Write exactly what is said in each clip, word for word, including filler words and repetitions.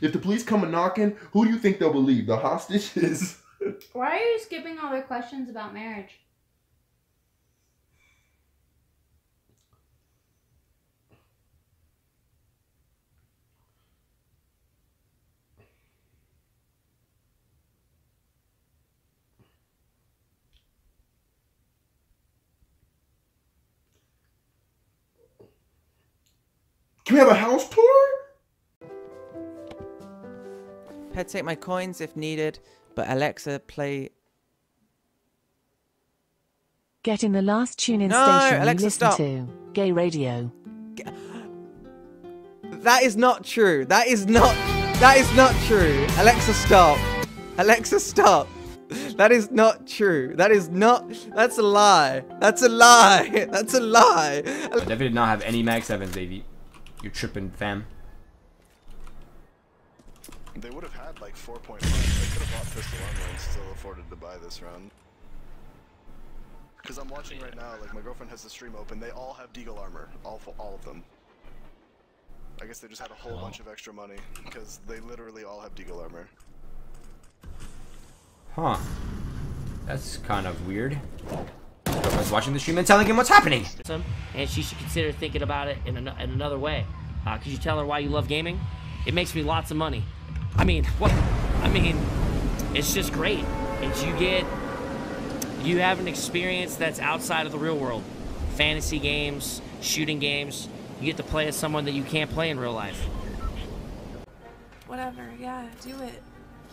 If the police come a knocking, who do you think they'll believe? The hostages? Why are you skipping all the questions about marriage? Can we have a house tour? Pet, take my coins if needed, but Alexa, play... Getting the last tune-in No, station Alexa, you listen stop. to. Gay radio. That is not true. That is not... That is not true. Alexa, stop. Alexa, stop. That is not true. That is not... That's a lie. That's a lie. That's a lie. I definitely did not have any Mag sevens, Davey. You're tripping, fam. They would have had like four point five. They could have bought pistol armor and still afforded to buy this round. Because I'm watching right now, like my girlfriend has the stream open, they all have Deagle armor. All, all of them. I guess they just had a whole oh. bunch of extra money, because they literally all have Deagle armor. Huh. That's kind of weird. Girlfriend's watching the stream and telling him what's happening. And she should consider thinking about it in, an in another way. Uh, could you tell her why you love gaming? It makes me lots of money. I mean, what? I mean, it's just great. It's you get, you have an experience that's outside of the real world. Fantasy games, shooting games. You get to play as someone that you can't play in real life. Whatever, yeah, do it.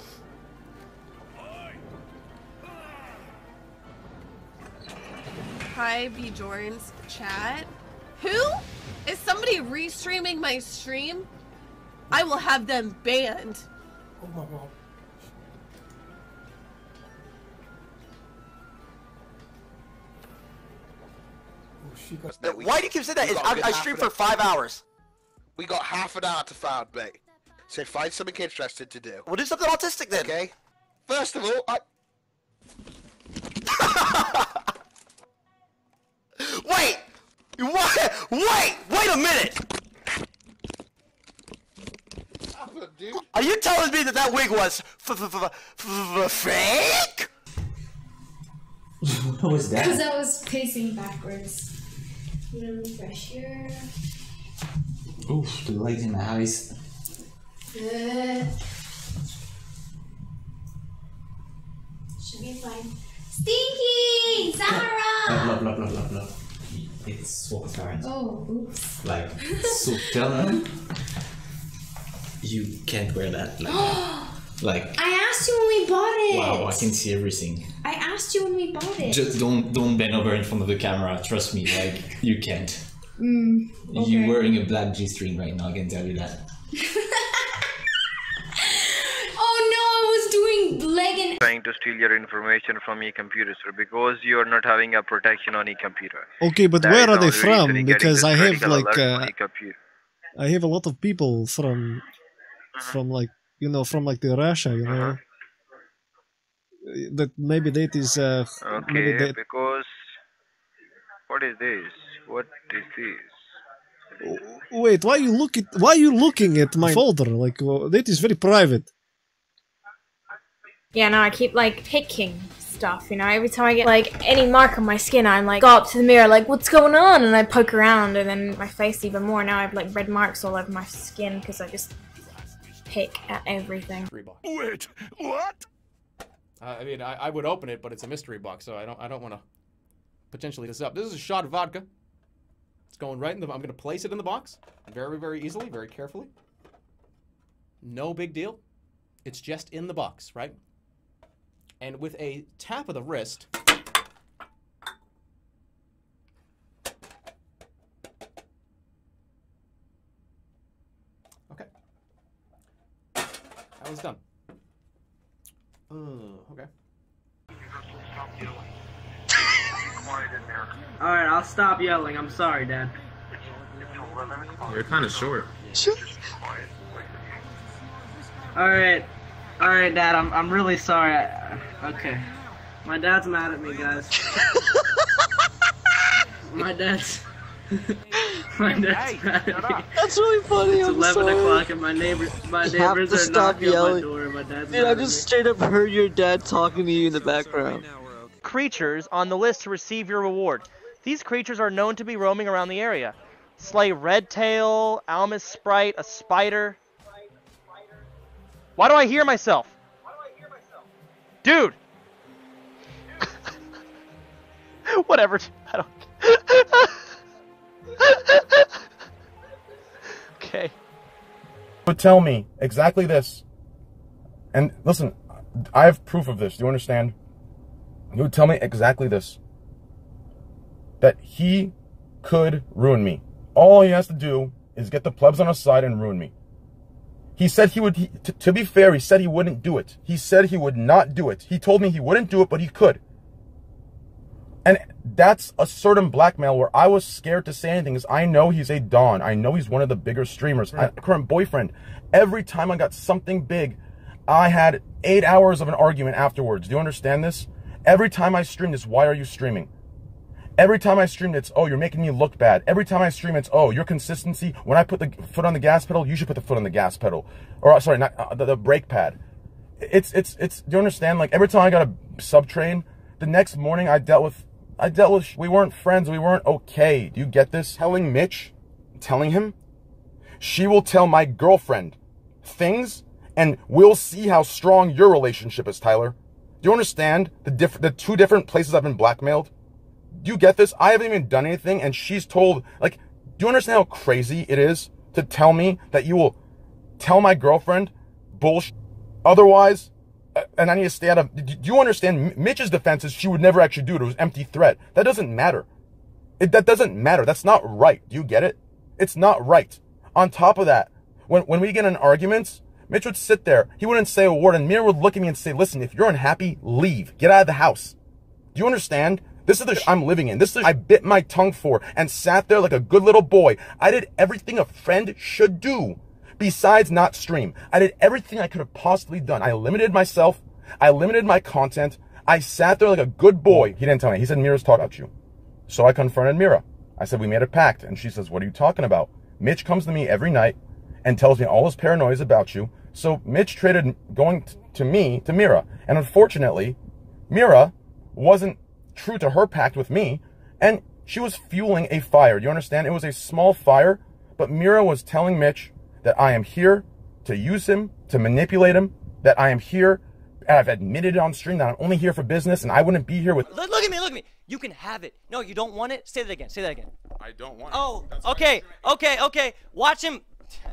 Hi, Bjorn's chat. Who? Is somebody restreaming my stream? I will have them banned. Oh my god. Oh, she got... Why do you keep saying that? I, I streamed for five hours. We got half an hour to find, mate. So find something interesting to do. We'll do something autistic then. Okay. First of all, I... Wait! What? Wait! Wait a minute! Are you telling me that that wig was f f f f fake? What was that? Because I was pacing backwards. I'm gonna refresh here. Oof, the light in the eyes. Good. Should be fine. Stinky! Zara! Blah, blah, blah, blah, blah. It's so apparent. Oh, oops. Like, so tell them you can't wear that. Like, like. I asked you when we bought it! Wow, I can see everything. I asked you when we bought it. Just don't don't bend over in front of the camera, trust me, like, you can't. Mm, okay. You're wearing a black G-string right now, I can tell you that. Leg and trying to steal your information from e-computer, sir, because you are not having a protection on e-computer. Okay, but that where are they from? Because I have like uh, e I have a lot of people from uh-huh. from like you know from like the Russia, you know. Uh-huh. That maybe that is uh okay that... because what is this? What is this? Wait, why you look at why are you looking at my folder? Like well, that is very private. Yeah, no, I keep, like, picking stuff, you know? Every time I get, like, any mark on my skin, I'm, like, go up to the mirror, like, what's going on? And I poke around, and then my face even more. Now I have, like, red marks all over my skin because I just pick at everything. Wait, what? Uh, I mean, I, I would open it, but it's a mystery box, so I don't I don't want to potentially this up. This is a shot of vodka. It's going right in the... I'm going to place it in the box very, very easily, very carefully. No big deal. It's just in the box, right? And with a tap of the wrist, okay, that was done. Uh, okay. Alright, I'll stop yelling. I'm sorry, Dad. You're kind of short. Alright. Alright, Dad, I'm, I'm really sorry. I, okay. My dad's mad at me, guys. My dad's... My dad's mad at me. That's really funny. It's I'm eleven sorry. o'clock and my neighbor, my You have neighbors to are stop knocking on yelling. my door and my dad's Dude, mad I at just me. straight up heard your dad talking to you in the background. Creatures on the list to receive your reward. These creatures are known to be roaming around the area. Slay Redtail, Almas Sprite, a spider. Why do I hear myself? Dude! Whatever. I don't. Okay. Would tell me exactly this. And listen, I have proof of this. Do you understand? He would tell me exactly this. That he could ruin me. All he has to do is get the plebs on his side and ruin me. He said he would, he, t to be fair, he said he wouldn't do it. He said he would not do it. He told me he wouldn't do it, but he could. And that's a certain blackmail where I was scared to say anything because I know he's a Don. I know he's one of the bigger streamers. Right. I, current boyfriend. Every time I got something big, I had eight hours of an argument afterwards. Do you understand this? Every time I stream this, why are you streaming? Every time I stream, it's, oh, you're making me look bad. Every time I stream, it's, oh, your consistency. When I put the foot on the gas pedal, you should put the foot on the gas pedal. Or, sorry, not uh, the, the brake pad. It's, it's, it's, do you understand? Like, every time I got a sub-train, the next morning I dealt with, I dealt with, we weren't friends, we weren't okay. Do you get this? Telling Mitch, telling him, she will tell my girlfriend things, and we'll see how strong your relationship is, Tyler. Do you understand the diff the two different places I've been blackmailed? Do you get this? I haven't even done anything, and she's told, like, do you understand how crazy it is to tell me that you will tell my girlfriend bullshit? Otherwise, uh, and I need to stay out of, do you understand? Mitch's defense is she would never actually do it. It was empty threat. That doesn't matter. It, that doesn't matter. That's not right. Do you get it? It's not right. On top of that, when, when we get in arguments, Mitch would sit there. He wouldn't say a word, and Mira would look at me and say, listen, if you're unhappy, leave. Get out of the house. Do you understand? This is the sh I'm living in. This is the sh I bit my tongue for and sat there like a good little boy. I did everything a friend should do besides not stream. I did everything I could have possibly done. I limited myself. I limited my content. I sat there like a good boy. He didn't tell me. He said, Mira's talking about you. So I confronted Mira. I said, we made a pact. And she says, what are you talking about? Mitch comes to me every night and tells me all his paranoias about you. So Mitch traded going t to me to Mira. And unfortunately, Mira wasn't true to her pact with me, and she was fueling a fire. Do you understand? It was a small fire, but Mira was telling Mitch that I am here to use him, to manipulate him, that I am here, and I've admitted it on stream that I'm only here for business, and I wouldn't be here with... Look, look at me, look at me. You can have it. No, you don't want it? Say that again, say that again. I don't want oh, it. Oh, okay, okay, okay. Watch him.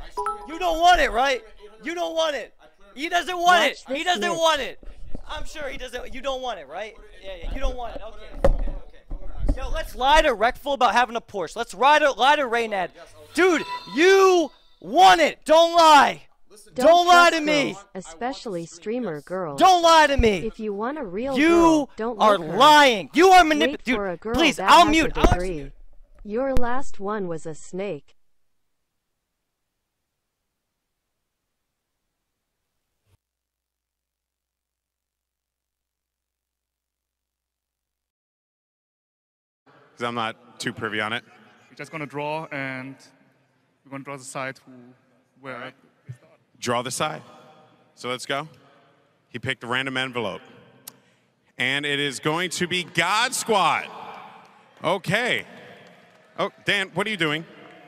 You don't want it, right? You don't want it. He doesn't want it. He doesn't want it. I'm sure he doesn't. You don't want it, right? Yeah, yeah. You don't want it. Okay. Okay. Okay. Yo, let's lie to Wreckful about having a Porsche. Let's lie to lie to Raynad. Dude, you want it. Don't lie. Don't, don't lie to me. Girls, especially streamer girls. Don't lie to me. If you want a real you girl, don't are look her. lying. You are manipulating. Dude, girl please, that I'll has mute. a degree. Your last one was a snake. I'm not too privy on it. We're just gonna draw, and we're gonna draw the side who, where. Right. Draw the side. So let's go. He picked a random envelope, and it is going to be God Squad. Okay. Oh, Dan, what are you doing?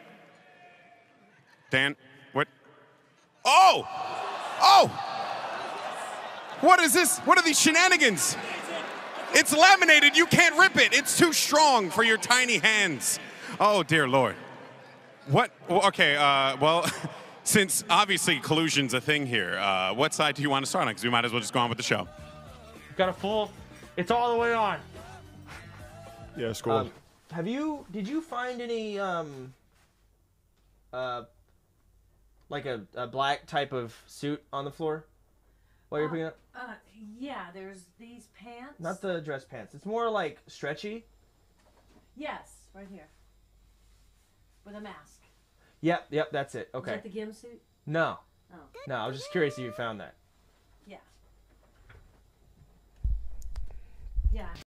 Dan, what? Oh! Oh! What is this? What are these shenanigans? It's laminated. You can't rip it. It's too strong for your tiny hands. Oh, dear Lord. What? Okay, uh, well, since obviously collusion's a thing here, uh, what side do you want to start on? Because we might as well just go on with the show. Got a full. It's all the way on. Yeah, it's cool. Um, have you, did you find any, um, uh, like a, a black type of suit on the floor while you're picking up? Uh, yeah, there's these pants. Not the dress pants. It's more like stretchy. Yes, right here. With a mask. Yep, yep, that's it. Okay. Is that the Gim suit? No. Oh. No, I was just curious if you found that. Yeah. Yeah.